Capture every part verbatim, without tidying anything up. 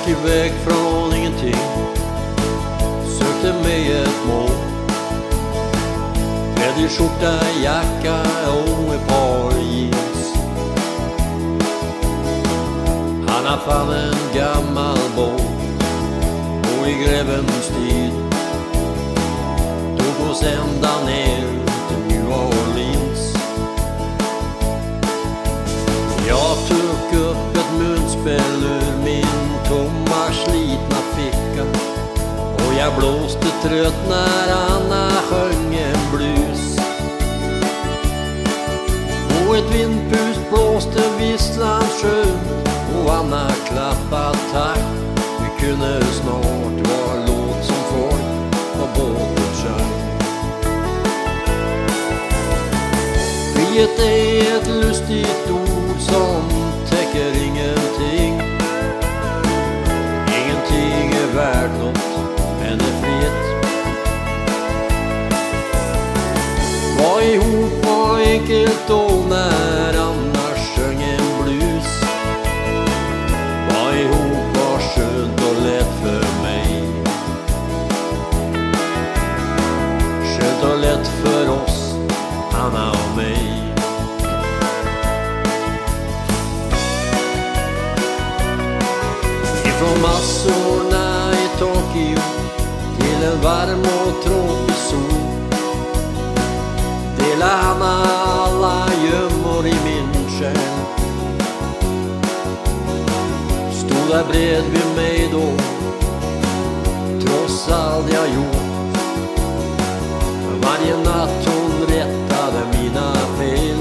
vart iväg från ingenting, sökte mig ett mål. Klädd i skjorta, jacka och ett par jeans. Han har fan en gammal båt och i grevens tid tog oss ända ner till New Orleans. Jag tog upp ett munspel ur min tomma slitna ficka och jag blåste trött när Anna sjöng en blues. Och ett vindpust blåste visslans skönt och Anna klappade tack. Vi kunde snart vara låt som folk på båten sjöng. Frihet är ett lustigt ord som täcker ingenting. Ingenting är värt något men är frihet. Var ihop var enkelt då när Anna sjöng en blues. Var ihop var skönt och lätt för mig. Skönt och lätt för oss, Anna och mig. Från massorna i Tokyo till en varm och tråkig sol delar Anna alla gömmor i min själ. Stod där bredvid mig då, trots allt jag gjort. Varje natt hon rättade mina fel.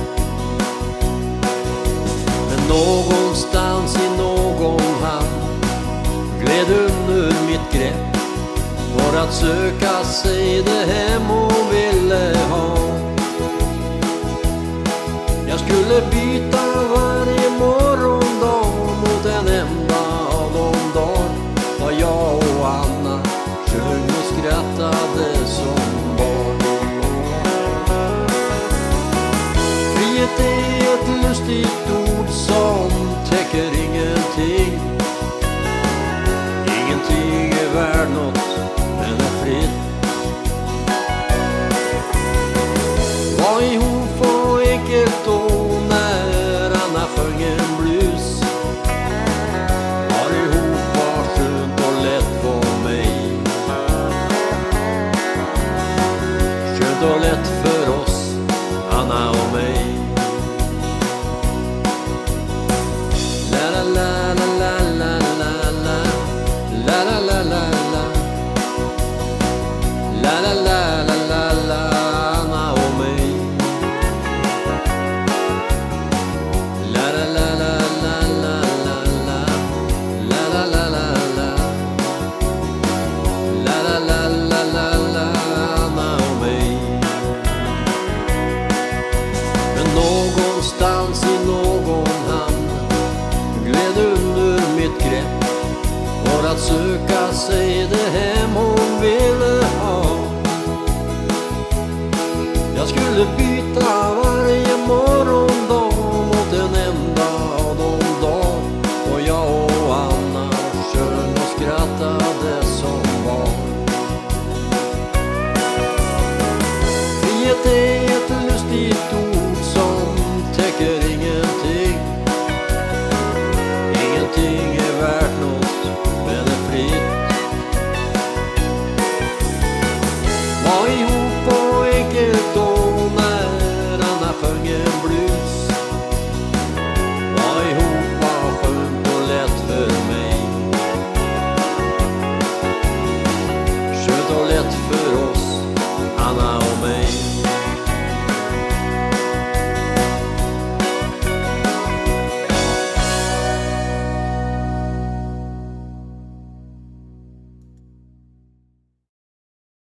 Men någonstans i någon hand gled under mitt grepp för att söka sig det hem hon ville ha. Jag skulle byta varje morgondag mot en enda av de dagar var jag och Anna sjöng och skrattade som barn. Frihet är ett lustigt ord som täcker ingenting. Ingenting är värd något men är fritt. Var ihop och enkelt då när Anna sjöng en blues. Var ihop var skönt och lätt för mig. Skönt och lätt för oss, Anna och mig. La la la la la la la la la la la la la la la la la la Anna och mig. La la la la la la la la la la la la la la la la la la Anna och mig. Men någonstans i någon hamn gled under mitt grepp för att söka sig det hem hon ville